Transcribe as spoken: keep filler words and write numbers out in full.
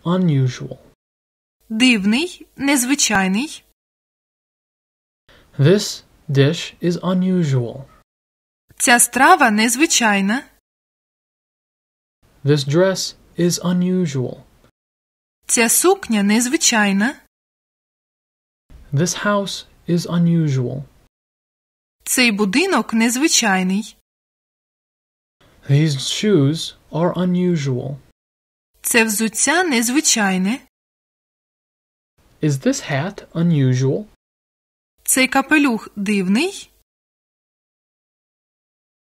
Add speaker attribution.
Speaker 1: unusual.
Speaker 2: Дивний, незвичайний.
Speaker 1: This dish is unusual.
Speaker 2: Ця страва незвичайна.
Speaker 1: This dress is unusual.
Speaker 2: Ця сукня незвичайна.
Speaker 1: This house is unusual.
Speaker 2: Цей будинок незвичайний.
Speaker 1: These shoes are unusual.
Speaker 2: Це взуття незвичайне.
Speaker 1: Is this hat unusual?
Speaker 2: Цей капелюх дивний.